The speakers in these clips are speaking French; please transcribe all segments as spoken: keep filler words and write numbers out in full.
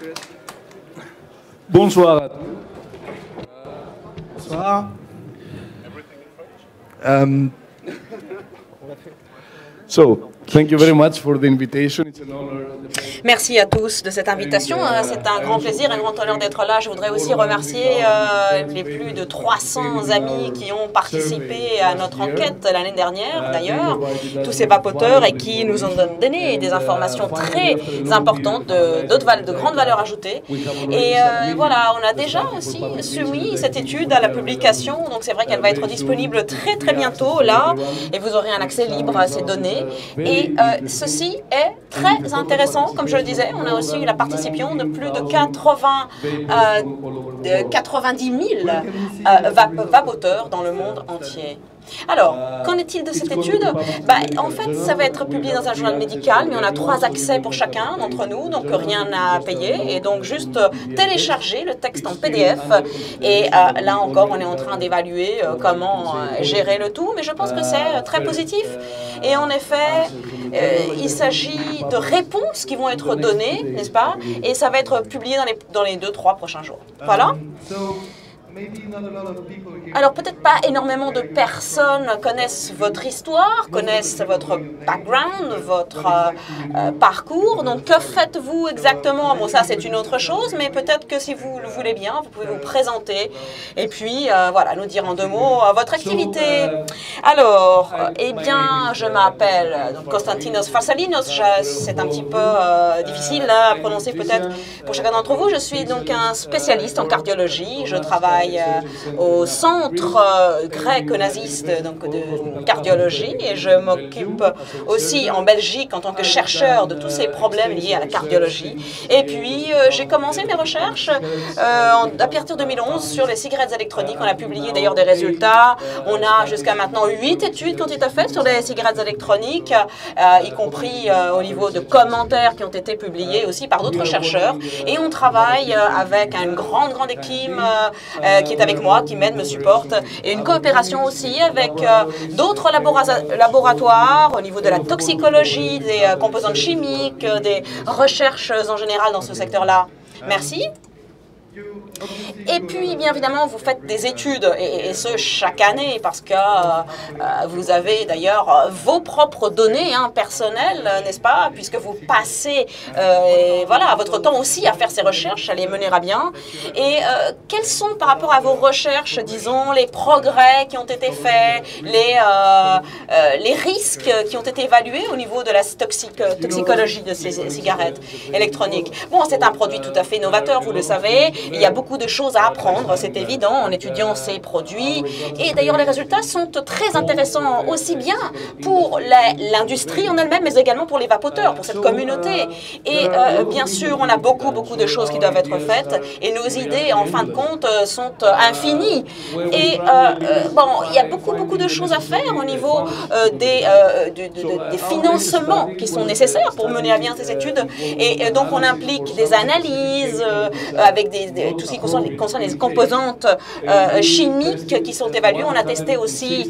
Bonsoir à tous. Bonsoir. Um, so, thank you very much for the invitation. It's an honor. Merci à tous de cette invitation. C'est un grand plaisir, un grand honneur d'être là. Je voudrais aussi remercier euh, les plus de trois cents amis qui ont participé à notre enquête l'année dernière, d'ailleurs, tous ces vapoteurs et qui nous ont donné des informations très importantes, de, de, de grande valeur ajoutée. Et euh, voilà, on a déjà aussi soumis cette étude à la publication, donc c'est vrai qu'elle va être disponible très très bientôt là, et vous aurez un accès libre à ces données. Et euh, ceci est très intéressant, comme je le disais, on a aussi eu la participation de plus de quatre-vingts, euh, quatre-vingt-dix mille euh, vap vapoteurs dans le monde entier. Alors, qu'en est-il de cette étude? bah, En fait, ça va être publié dans un journal médical, mais on a trois accès pour chacun d'entre nous, donc rien à payer. Et donc, juste télécharger le texte en P D F. Et euh, là encore, on est en train d'évaluer euh, comment euh, gérer le tout, mais je pense que c'est très positif. Et en effet, euh, il s'agit de réponses qui vont être données, n'est-ce pas? Et ça va être publié dans les, dans les deux, trois prochains jours. Voilà. Alors peut-être pas énormément de personnes connaissent votre histoire, connaissent votre background, votre euh, parcours. Donc que faites-vous exactement? Bon, ça c'est une autre chose, mais peut-être que si vous le voulez bien, vous pouvez vous présenter et puis euh, voilà, nous dire en deux mots euh, votre activité. Alors, euh, eh bien, je m'appelle Konstantinos Farsalinos. C'est un petit peu euh, difficile à prononcer peut-être pour chacun d'entre vous. Je suis donc un spécialiste en cardiologie. Je travaille au centre euh, grec-naziste donc de cardiologie et je m'occupe aussi en Belgique en tant que chercheur de tous ces problèmes liés à la cardiologie. Et puis euh, j'ai commencé mes recherches euh, en, à partir de deux mille onze sur les cigarettes électroniques. On a publié d'ailleurs des résultats. On a jusqu'à maintenant huit études qui ont été faites sur les cigarettes électroniques, euh, y compris euh, au niveau de commentaires qui ont été publiés aussi par d'autres chercheurs. Et on travaille euh, avec une grande, grande équipe euh, qui est avec moi, qui m'aide, me supporte, et une coopération aussi avec euh, d'autres laboratoires au niveau de la toxicologie, des euh, composantes chimiques, euh, des recherches en général dans ce secteur-là. Merci. Et puis, bien évidemment, vous faites des études, et, et ce, chaque année, parce que euh, vous avez d'ailleurs vos propres données hein, personnelles, n'est-ce pas, puisque vous passez euh, voilà, votre temps aussi à faire ces recherches, à les mener à bien. Et euh, quels sont, par rapport à vos recherches, disons, les progrès qui ont été faits, les, euh, euh, les risques qui ont été évalués au niveau de la toxique, toxicologie de ces cigarettes électroniques? Bon, c'est un produit tout à fait novateur, vous le savez. Il y a beaucoup de choses à apprendre, c'est évident, en étudiant ces produits. Et d'ailleurs, les résultats sont très intéressants, aussi bien pour l'industrie en elle-même, mais également pour les vapoteurs, pour cette communauté. Et euh, bien sûr, on a beaucoup, beaucoup de choses qui doivent être faites. Et nos idées, en fin de compte, sont infinies. Et euh, bon, il y a beaucoup, beaucoup de choses à faire au niveau euh, des, euh, de, de, de, des financements qui sont nécessaires pour mener à bien ces études. Et euh, donc, on implique des analyses euh, avec des De, tout ce qui concerne les, concerne les composantes euh, chimiques qui sont évaluées. On a testé aussi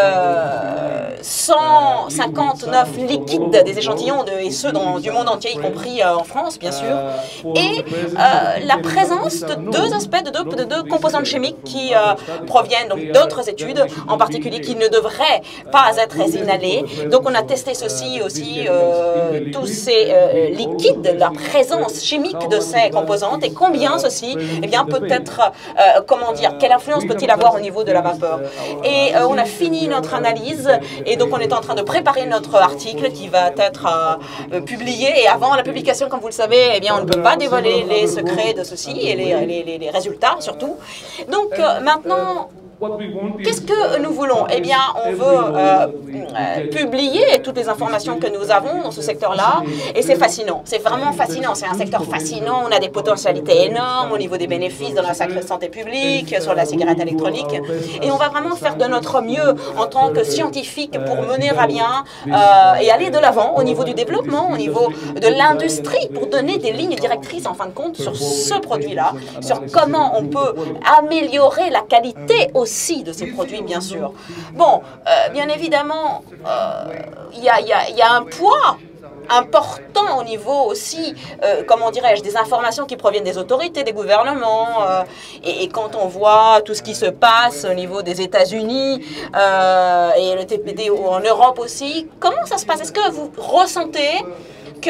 euh, cent cinquante-neuf liquides des échantillons, de, et ceux dans, du monde entier, y compris euh, en France, bien sûr. Et euh, la présence de deux aspects, de deux, de deux composantes chimiques qui euh, proviennent d'autres études, en particulier qui ne devraient pas être inhalées. Donc on a testé ceci aussi, euh, tous ces euh, liquides, la présence chimique de ces composantes et combien ceci eh bien, peut-être, euh, comment dire, quelle influence peut-il avoir au niveau de la vapeur? Et euh, on a fini notre analyse, et donc on est en train de préparer notre article qui va être euh, publié. Et avant la publication, comme vous le savez, eh bien, on ne peut pas dévoiler les secrets de ceci, et les, les, les, les résultats surtout. Donc euh, maintenant, qu'est-ce que nous voulons? Eh bien, on veut euh, euh, publier toutes les informations que nous avons dans ce secteur-là, et c'est fascinant. C'est vraiment fascinant. C'est un secteur fascinant. On a des potentialités énormes au niveau des bénéfices dans la sacrée santé publique, sur la cigarette électronique, et on va vraiment faire de notre mieux en tant que scientifique pour mener à bien euh, et aller de l'avant au niveau du développement, au niveau de l'industrie, pour donner des lignes directrices, en fin de compte, sur ce produit-là, sur comment on peut améliorer la qualité aussi aussi de ces produits, bien sûr. Bon, euh, bien évidemment, il euh, y, y, y a un poids important au niveau aussi, euh, comment dirais-je, des informations qui proviennent des autorités, des gouvernements. Euh, et, et quand on voit tout ce qui se passe au niveau des États-Unis euh, et le T P D en Europe aussi, comment ça se passe? Est-ce que vous ressentez que,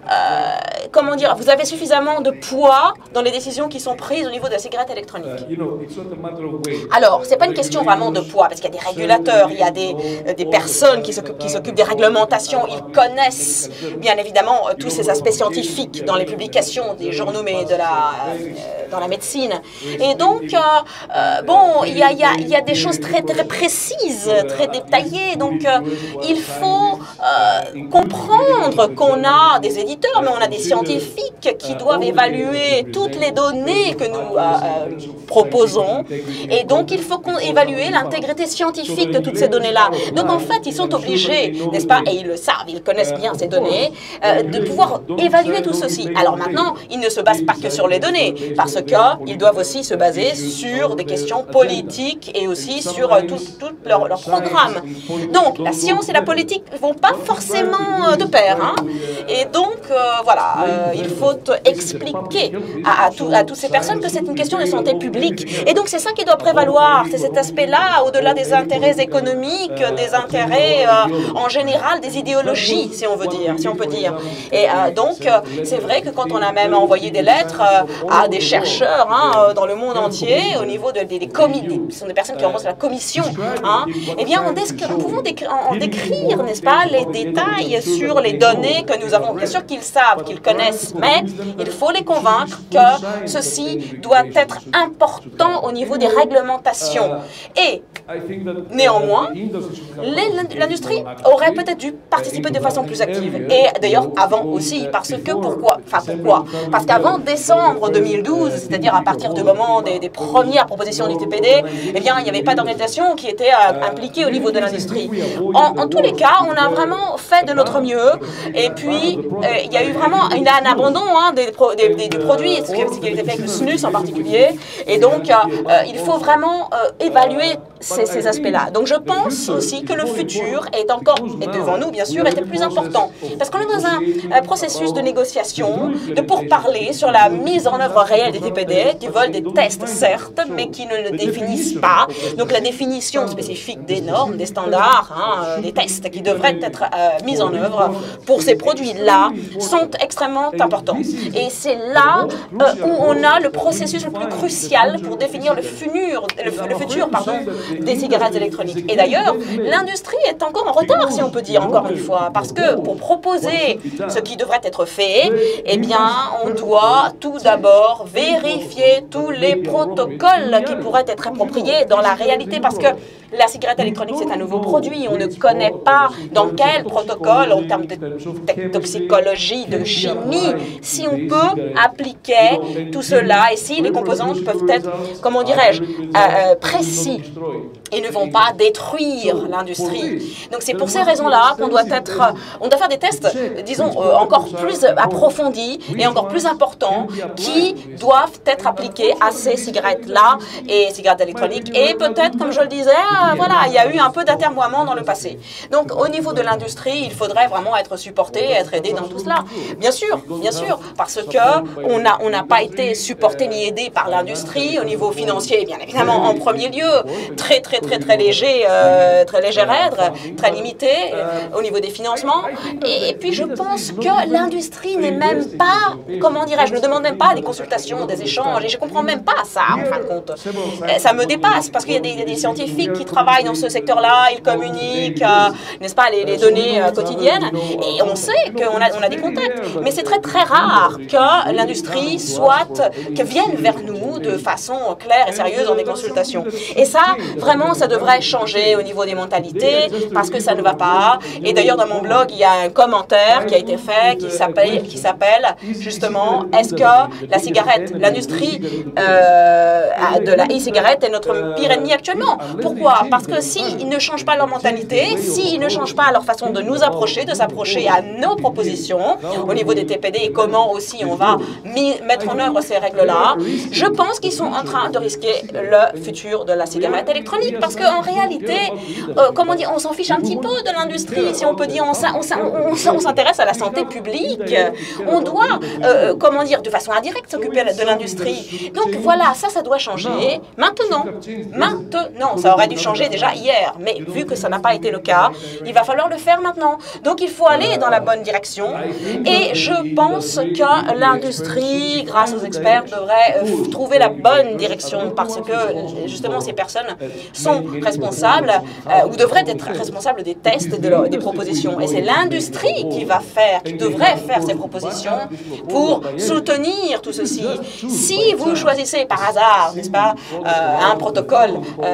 euh, comment dire, vous avez suffisamment de poids dans les décisions qui sont prises au niveau de la cigarette électronique? Alors, ce n'est pas une question vraiment de poids, parce qu'il y a des régulateurs, il y a des, euh, des personnes qui s'occupent qui s'occupent des réglementations, ils connaissent bien évidemment euh, tous ces aspects scientifiques dans les publications des journaux mais de la, euh, dans la médecine. Et donc, euh, euh, bon, il y a, il y, a, il y a des choses très, très précises, très détaillées, donc euh, il faut euh, comprendre qu'on a des éditeurs, mais on a des scientifiques qui doivent évaluer toutes les données que nous euh, euh, proposons. Et donc, il faut qu'on évalue l'intégrité scientifique de toutes ces données-là. Donc, en fait, ils sont obligés, n'est-ce pas, et ils le savent, ils connaissent bien ces données, euh, de pouvoir évaluer tout ceci. Alors maintenant, ils ne se basent pas que sur les données, parce qu'ils doivent aussi se baser sur des questions politiques et aussi sur euh, tout, tout leur, leur programme. Donc, la science et la politique ne vont pas forcément euh, de pair, hein. Et donc, euh, voilà, euh, il faut expliquer à, à, tout, à toutes ces personnes que c'est une question de santé publique. Et donc, c'est ça qui doit prévaloir, c'est cet aspect-là, au-delà des intérêts économiques, des intérêts euh, en général, des idéologies, si on veut dire, si on peut dire. Et euh, donc, euh, c'est vrai que quand on a même envoyé des lettres euh, à des chercheurs hein, dans le monde entier, au niveau de, des, des comités, ce sont des personnes qui rencontrent la commission, hein, eh bien, on nous pouvons décrire, en décrire, n'est-ce pas, les détails sur les données que nous avons. Bien sûr qu'ils savent, qu'ils connaissent, mais il faut les convaincre que ceci doit être important au niveau des réglementations. Et néanmoins, l'industrie aurait peut-être dû participer de façon plus active. Et d'ailleurs, avant aussi, parce que pourquoi Enfin, pourquoi Parce qu'avant décembre deux mille douze, c'est-à-dire à partir du moment des, des premières propositions du T P D, eh bien, il n'y avait pas d'organisation qui était euh, impliquée au niveau de l'industrie. En, en tous les cas, on a vraiment fait de notre mieux. Et puis, euh, il y a eu vraiment une, un abandon hein, des, des, des, des produits, ce qui, ce qui a été fait avec le snus en particulier. Et donc, euh, euh, il faut vraiment euh, évaluer ces, ces aspects-là. Donc, je pense aussi que le futur est encore, et devant nous, bien sûr, est le plus important. Parce qu'on est dans un, un processus de négociation, de pourparler sur la mise en œuvre réelle des T P D, qui veulent des tests, certes, mais qui ne le définissent pas. Donc, la définition spécifique des normes, des standards, hein, des tests qui devraient être euh, mis en œuvre pour ces produits-là sont extrêmement importants. Et c'est là euh, où on a le processus le plus crucial pour définir le futur, le, le futur pardon, des cigarettes électroniques. Et d'ailleurs, l'industrie est encore en retard, si on peut dire, encore une fois, parce que pour proposer ce qui devrait être fait, eh bien, on doit tout d'abord vérifier tous les protocoles qui pourraient être appropriés dans la réalité, parce que la cigarette électronique, c'est un nouveau produit. On ne connaît pas dans quel protocole, en termes de toxicologie, de chimie, si on peut appliquer tout cela et si les composantes peuvent être, comment dirais-je, euh, précis et ne vont pas détruire l'industrie. Donc c'est pour ces raisons-là qu'on doit être, on doit faire des tests, disons, euh, encore plus approfondis et encore plus importants qui doivent être appliqués à ces cigarettes-là et cigarettes électroniques. Et peut-être, comme je le disais, euh, voilà, il y a eu un peu d'atermoiement dans le passé. Donc au niveau de l'industrie, il faudrait vraiment être supporté, être aidé dans tout cela. Bien sûr, bien sûr, parce que on n'a on n'a pas été supporté ni aidé par l'industrie au niveau financier, bien évidemment en premier lieu, très très très très léger, euh, très léger aide, très limité euh, au niveau des financements. Et, et puis je pense que l'industrie n'est même pas, comment dirais-je, ne demande même pas des consultations, des échanges, et je comprends même pas ça en fin de compte. Euh, ça me dépasse parce qu'il y a des, des scientifiques qui travaillent dans ce secteur-là, ils communiquent, euh, n'est-ce pas, les, les données euh, quotidiennes, et on sait qu'on a, on a des contacts, mais c'est très très rare que l'industrie soit, que vienne vers nous de façon claire et sérieuse dans des consultations. Et ça, vraiment, ça devrait changer au niveau des mentalités, parce que ça ne va pas. Et d'ailleurs, dans mon blog, il y a un commentaire qui a été fait qui s'appelle, qui s'appelle justement, est-ce que la cigarette, l'industrie euh, de la e-cigarette est notre pire ennemi actuellement? Pourquoi? Pourquoi? Parce que s'ils ne changent pas leur mentalité, s'ils ne changent pas leur façon de nous approcher, de s'approcher à nos propositions, au niveau des T P D et comment aussi on va mettre en œuvre ces règles-là, je pense qu'ils sont en train de risquer le futur de la cigarette électronique. Parce qu'en réalité, euh, comment dire, on s'en fiche un petit peu de l'industrie. Si on peut dire, on s'intéresse à la santé publique. On doit, euh, comment dire, de façon indirecte s'occuper de l'industrie. Donc voilà, ça, ça doit changer maintenant. Maintenant, ça aurait dû changer déjà hier, mais vu que ça n'a pas été le cas, il va falloir le faire maintenant. Donc il faut aller dans la bonne direction et je pense que l'industrie, grâce aux experts, devrait euh, trouver la bonne direction parce que justement ces personnes sont responsables euh, ou devraient être responsables des tests et de leur, des propositions. Et c'est l'industrie qui va faire, qui devrait faire ces propositions pour soutenir tout ceci. Si vous choisissez par hasard, n'est-ce pas, euh, un protocole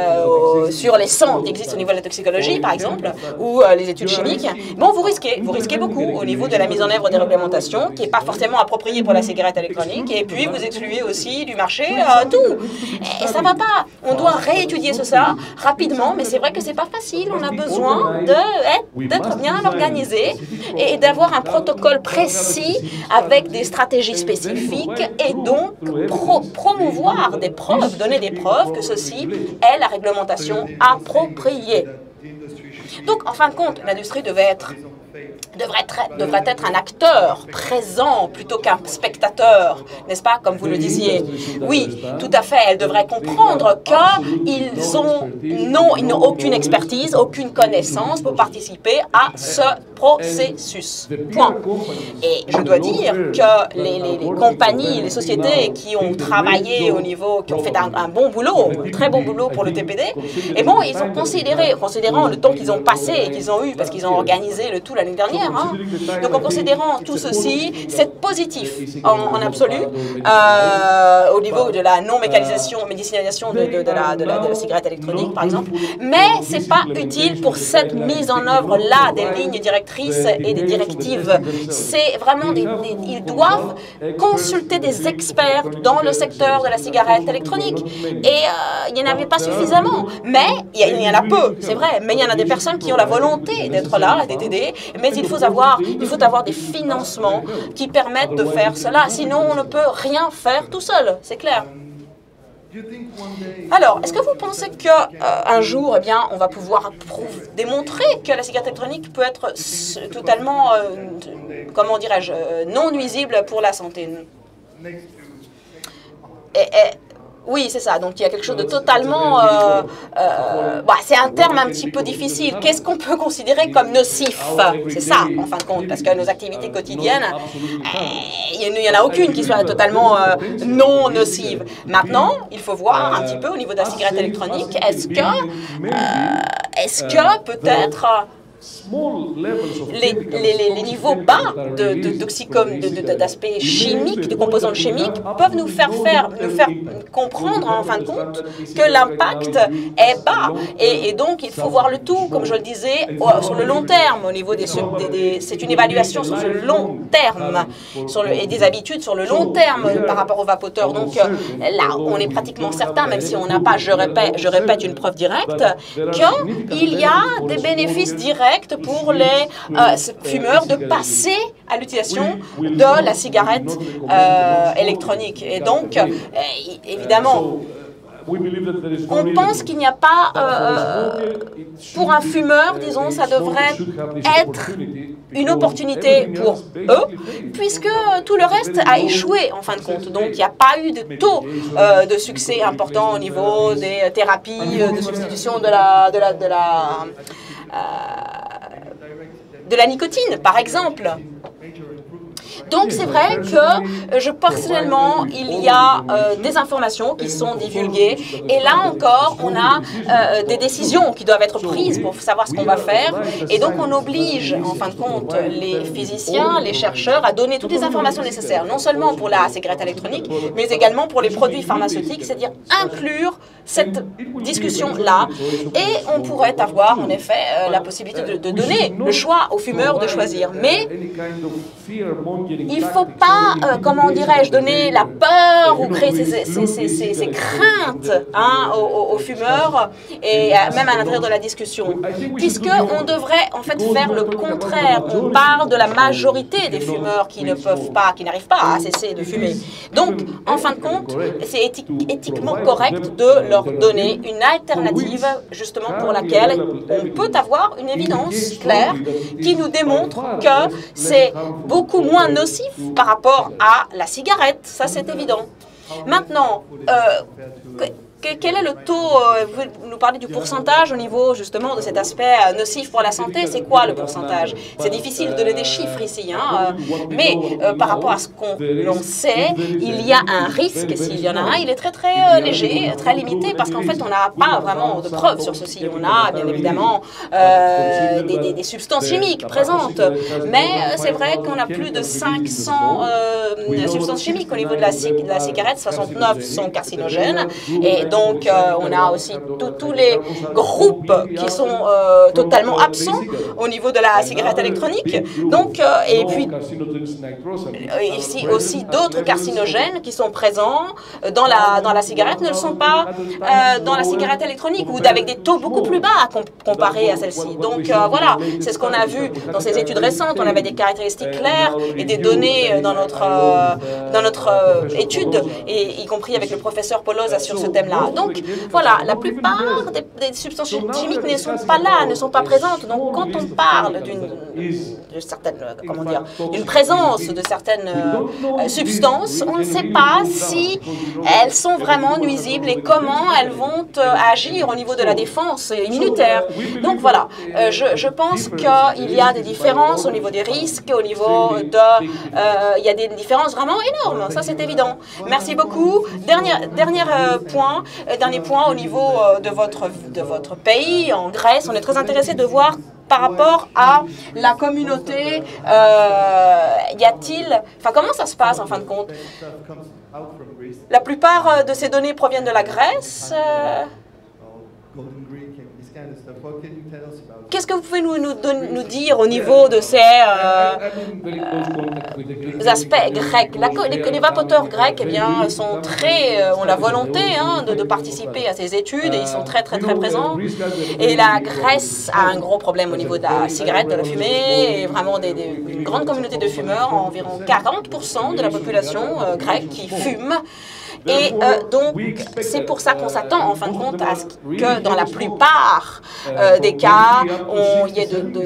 euh, sur les sangs qui existent au niveau de la toxicologie, par exemple, ou euh, les études chimiques, bon, vous risquez, vous risquez beaucoup au niveau de la mise en œuvre des réglementations, qui n'est pas forcément appropriée pour la cigarette électronique, et puis vous excluez aussi du marché euh, tout. Et ça va pas. On doit réétudier ce ça rapidement, mais c'est vrai que c'est pas facile. On a besoin d'être bien organisé et d'avoir un protocole précis avec des stratégies spécifiques et donc pro promouvoir des preuves, donner des preuves que ceci est la réglementation appropriée. Donc, en fin de compte, l'industrie devait être Devrait être, devrait être un acteur présent plutôt qu'un spectateur, n'est-ce pas, comme vous le disiez. Oui, tout à fait, elle devrait comprendre qu'ils ont, non, ils n'ont aucune expertise, aucune connaissance pour participer à ce processus. Point. Et je dois dire que les, les, les compagnies, les sociétés qui ont travaillé au niveau, qui ont fait un, un bon boulot, un très bon boulot pour le T P D, et bon, ils ont considéré, considérant le temps qu'ils ont passé et qu'ils ont eu, parce qu'ils ont organisé le tout l'année dernière, hein. Donc en considérant tout ceci, c'est positif en, en absolu euh, au niveau de la non-mécanisation, médicinalisation de, de, de, la, de, la, de la cigarette électronique, par exemple, mais c'est pas utile pour cette mise en œuvre-là des lignes directrices et des directives. C'est vraiment, des, des, ils doivent consulter des experts dans le secteur de la cigarette électronique et euh, il n'y en avait pas suffisamment, mais il y, il y en a peu, c'est vrai, mais il y en a des personnes qui ont la volonté d'être là, la D T D, mais il faut avoir, il faut avoir des financements qui permettent de faire cela. Sinon, on ne peut rien faire tout seul, c'est clair. Alors, est-ce que vous pensez qu'un euh, jour, eh bien, on va pouvoir démontrer que la cigarette électronique peut être totalement, euh, comment dirais-je, euh, non nuisible pour la santé? et, et, Oui, c'est ça. Donc, il y a quelque chose de totalement... Euh, euh, bah, c'est un terme un petit peu difficile. Qu'est-ce qu'on peut considérer comme nocif? C'est ça, en fin de compte, parce que nos activités quotidiennes, il euh, n'y en a aucune qui soit totalement euh, non nocive. Maintenant, il faut voir un petit peu au niveau de la cigarette électronique, est-ce que, euh, est-ce que peut-être... Les, les, les niveaux bas de, de, d'oxycom, de, de, d'aspects chimiques, de composantes chimiques, peuvent nous faire, faire, nous faire comprendre, en fin de compte, que l'impact est bas. Et, et donc, il faut voir le tout, comme je le disais, sur le long terme. Au niveau des, des, des c'est une évaluation sur le long terme sur le, et des habitudes sur le long terme par rapport aux vapoteurs. Donc, là, on est pratiquement certain, même si on n'a pas, je répète, je répète, une preuve directe, qu'il y a des bénéfices directs pour les euh, fumeurs de passer à l'utilisation de la cigarette euh, électronique. Et donc, euh, évidemment, on pense qu'il n'y a pas, euh, pour un fumeur, disons, ça devrait être une opportunité pour eux, puisque tout le reste a échoué, en fin de compte. Donc, il n'y a pas eu de taux euh, de succès important au niveau des thérapies de substitution de la... De la, de la Euh, de la nicotine, par exemple. Donc, c'est vrai que, euh, je, personnellement, il y a euh, des informations qui sont divulguées. Et là encore, on a euh, des décisions qui doivent être prises pour savoir ce qu'on va faire. Et donc, on oblige, en fin de compte, les physiciens, les chercheurs à donner toutes les informations nécessaires, non seulement pour la cigarette électronique, mais également pour les produits pharmaceutiques, c'est-à-dire inclure cette discussion-là. Et on pourrait avoir, en effet, euh, la possibilité de, de donner le choix aux fumeurs de choisir. Mais il ne faut pas, euh, comment dirais-je, donner la peur ou créer ces, ces, ces, ces, ces craintes hein, aux, aux fumeurs et euh, même à l'intérieur de la discussion, puisqu'on devrait en fait faire le contraire. On parle de la majorité des fumeurs qui ne peuvent pas, qui n'arrivent pas à cesser de fumer. Donc, en fin de compte, c'est éthi éthiquement correct de leur donner une alternative justement pour laquelle on peut avoir une évidence claire qui nous démontre que c'est beaucoup moins nocif par rapport à la cigarette. Ça, c'est évident. Maintenant, euh, quel est le taux, euh, vous nous parlez du pourcentage au niveau justement de cet aspect euh, nocif pour la santé, c'est quoi le pourcentage? C'est difficile de donner des chiffres ici, hein, euh, mais euh, par rapport à ce qu'on sait, il y a un risque, s'il y en a un, il est très très euh, léger, très limité, parce qu'en fait on n'a pas vraiment de preuves sur ceci. On a bien évidemment euh, des, des, des substances chimiques présentes, mais euh, c'est vrai qu'on a plus de cinq cents euh, substances chimiques au niveau de la, de la cigarette, soixante-neuf sont carcinogènes, et donc, euh, on a aussi tous les groupes qui sont euh, totalement absents au niveau de la cigarette électronique. Donc, euh, et puis, ici aussi d'autres carcinogènes qui sont présents dans la, dans la cigarette ne le sont pas euh, dans la cigarette électronique ou avec des taux beaucoup plus bas comparés à celle-ci. Donc, euh, voilà, c'est ce qu'on a vu dans ces études récentes. On avait des caractéristiques claires et des données dans notre, euh, dans notre euh, étude, et y compris avec le professeur Polosa sur ce thème-là. Donc, voilà, la plupart des, des substances chimiques ne sont pas là, ne sont pas présentes. Donc, quand on parle d'une certaine, comment dire, d'une présence de certaines euh, substances, on ne sait pas si elles sont vraiment nuisibles et comment elles vont euh, agir au niveau de la défense immunitaire. Donc, voilà, euh, je, je pense qu'il y a des différences au niveau des risques, au niveau de... Euh, il y a des différences vraiment énormes, ça c'est évident. Merci beaucoup. Dernier, dernier euh, point. Dernier point, au niveau de votre, de votre pays, en Grèce, on est très intéressé de voir par rapport à la communauté, euh, y a-t-il... Enfin, comment ça se passe en fin de compte? La plupart de ces données proviennent de la Grèce. Euh, Qu'est-ce que vous pouvez nous, nous, nous dire au niveau de ces euh, euh, aspects grecs? La, les, les vapoteurs grecs, eh bien, sont très, euh, ont la volonté hein, de, de participer à ces études et ils sont très très très présents. Et la Grèce a un gros problème au niveau de la cigarette, de la fumée, et vraiment des, des, une grande communauté de fumeurs, environ quarante pour cent de la population euh, grecque qui fume. Et euh, donc, c'est pour ça qu'on s'attend, en fin de compte, à ce que dans la plupart euh, des cas, on y ait de, de,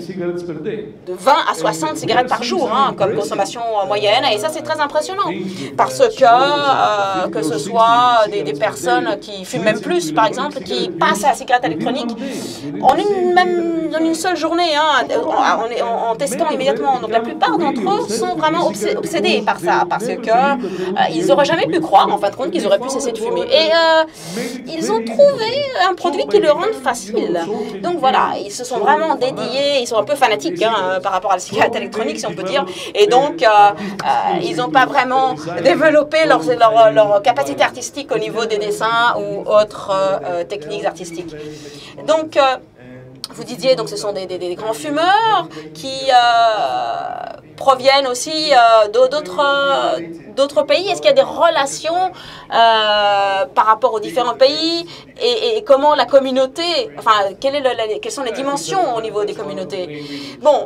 de vingt à soixante cigarettes par jour, hein, comme consommation moyenne. Et ça, c'est très impressionnant, parce que, euh, que ce soit des, des personnes qui fument même plus, par exemple, qui passent à la cigarette électronique en une, même, en une seule journée, hein, en, en, en testant immédiatement. Donc, la plupart d'entre eux sont vraiment obsédés par ça, parce que euh, ils n'auraient jamais pu croire, en fin de compte, qu'ils auraient pu cesser de fumer. Et euh, ils ont trouvé un produit qui le rend facile. Donc voilà, ils se sont vraiment dédiés, ils sont un peu fanatiques hein, par rapport à la cigarette électronique, si on peut dire. Et donc, euh, euh, ils n'ont pas vraiment développé leur, leur, leur capacité artistique au niveau des dessins ou autres euh, techniques artistiques. Donc, euh, vous disiez, donc ce sont des, des, des grands fumeurs qui euh, proviennent aussi euh, d'autres euh, d'autres pays. Est-ce qu'il y a des relations euh, par rapport aux différents pays et, et comment la communauté, enfin, quelle est le, la, quelles sont les dimensions au niveau des communautés? Bon,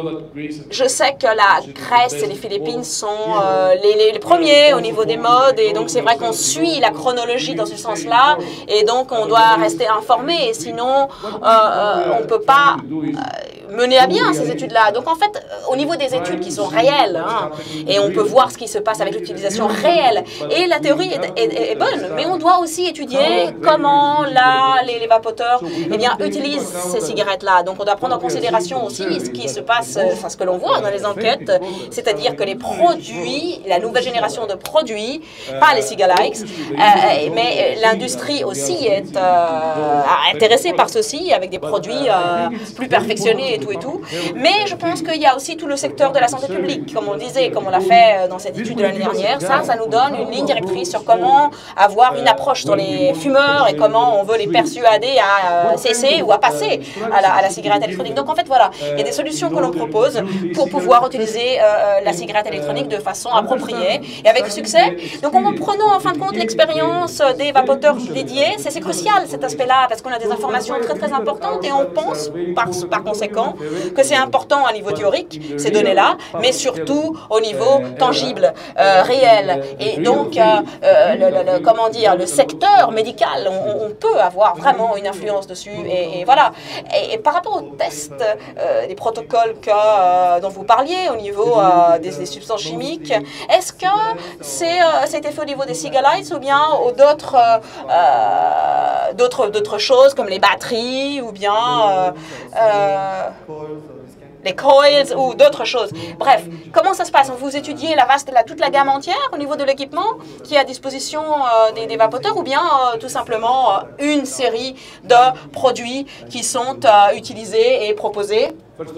je sais que la Grèce et les Philippines sont euh, les, les, les premiers au niveau des modes et donc c'est vrai qu'on suit la chronologie dans ce sens-là et donc on doit rester informé et sinon euh, euh, on ne peut pas euh, mener à bien ces études-là. Donc en fait, au niveau des études qui sont réelles, hein, et on peut voir ce qui se passe avec l'utilisation réelle, et la théorie est, est, est bonne, mais on doit aussi étudier comment là, les, les vapoteurs eh bien, utilisent ces cigarettes-là. Donc on doit prendre en considération aussi ce qui se passe, enfin, ce que l'on voit dans les enquêtes, c'est-à-dire que les produits, la nouvelle génération de produits, pas les cigalikes, euh, mais l'industrie aussi est euh, intéressée par ceci, avec des produits euh, plus perfectionnés et tout et tout. Mais je pense qu'il y a aussi tout le secteur de la santé publique, comme on le disait, comme on l'a fait dans cette étude de l'année dernière. Ça, ça nous donne une ligne directrice sur comment avoir une approche sur les fumeurs et comment on veut les persuader à cesser ou à passer à la, à la cigarette électronique. Donc en fait, voilà, il y a des solutions que l'on propose pour pouvoir utiliser euh, la cigarette électronique de façon appropriée et avec succès. Donc en prenant en fin de compte l'expérience des vapoteurs dédiés, c'est crucial cet aspect-là parce qu'on a des informations très très importantes et on pense par, par conséquent que c'est important à niveau théorique, ces données-là, mais surtout au niveau tangible, euh, réel. Et donc, euh, euh, le, le, le, comment dire, le secteur médical, on, on peut avoir vraiment une influence dessus. Et, et voilà. Et, et par rapport aux tests, euh, des protocoles que, euh, dont vous parliez au niveau euh, des, des substances chimiques, est-ce que c'est euh, ça a été fait au niveau des Cigalites ou bien d'autres euh, d'autres d'autres choses comme les batteries ou bien euh, euh, les coils ou d'autres choses. Bref, comment ça se passe? Vous étudiez la vaste, la, toute la gamme entière au niveau de l'équipement qui est à disposition euh, des, des vapoteurs ou bien euh, tout simplement euh, une série de produits qui sont euh, utilisés et proposés?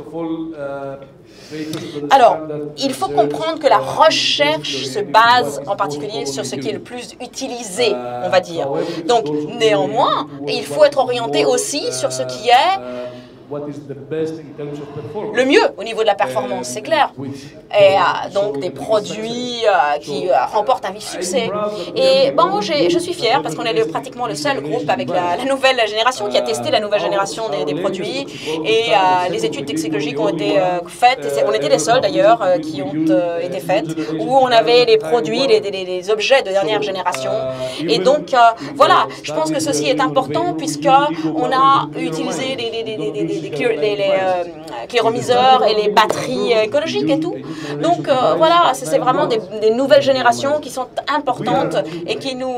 Alors, il faut comprendre que la recherche se base en particulier sur ce qui est le plus utilisé, on va dire. Donc, néanmoins, il faut être orienté aussi sur ce qui est le mieux au niveau de la performance, c'est clair. Et euh, donc des produits euh, qui euh, remportent un vif succès. Et bon, je suis fière parce qu'on est le, pratiquement le seul groupe avec la, la nouvelle génération qui a testé la nouvelle génération des, des produits. Et euh, les études toxicologiques ont été euh, faites. Et on était les seuls d'ailleurs euh, qui ont euh, été faites, où on avait les produits, les, les, les objets de dernière génération. Et donc euh, voilà, je pense que ceci est important puisqu'on a utilisé les, les, les, les, les les, les, les euh, cléromiseurs et les batteries écologiques et tout. Donc euh, voilà, c'est vraiment des, des nouvelles générations qui sont importantes et qui nous...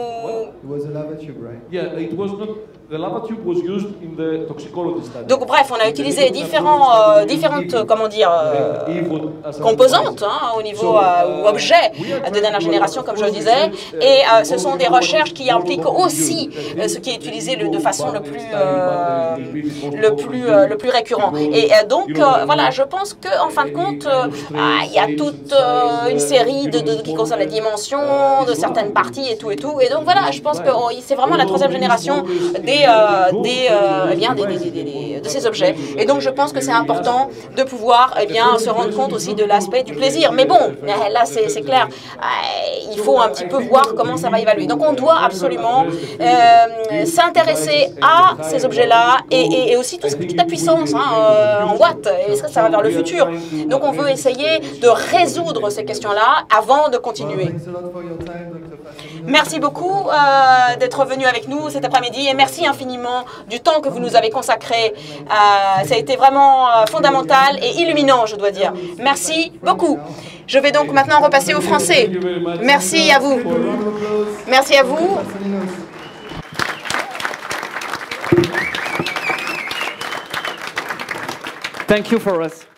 Donc bref, on a utilisé différents, euh, différentes, comment dire, euh, composantes hein, au niveau euh, ou objets de dernière génération, comme je le disais, et euh, ce sont des recherches qui impliquent aussi euh, ce qui est utilisé le, de façon le plus, euh, le plus, euh, le plus récurrent. Et euh, donc euh, voilà, je pense que en fin de compte, euh, il y a toute euh, une série de, de qui concerne les dimensions de certaines parties et tout et tout. Et donc voilà, je pense que oh, c'est vraiment la troisième génération des Euh, des, euh, eh bien, des, des, des, des, de ces objets. Et donc, je pense que c'est important de pouvoir eh bien, se rendre compte aussi de l'aspect du plaisir. Mais bon, là, c'est clair, il faut un petit peu voir comment ça va évaluer. Donc, on doit absolument euh, s'intéresser à ces objets-là et, et, et aussi tout, toute la puissance hein, euh, en watts. Et ça, ça va vers le futur. Donc, on veut essayer de résoudre ces questions-là avant de continuer. Merci beaucoup euh, d'être venu avec nous cet après-midi et merci infiniment du temps que vous nous avez consacré. Euh, ça a été vraiment euh, fondamental et illuminant, je dois dire. Merci beaucoup. Je vais donc maintenant repasser au français. Merci à vous. Merci à vous. Thank you for us.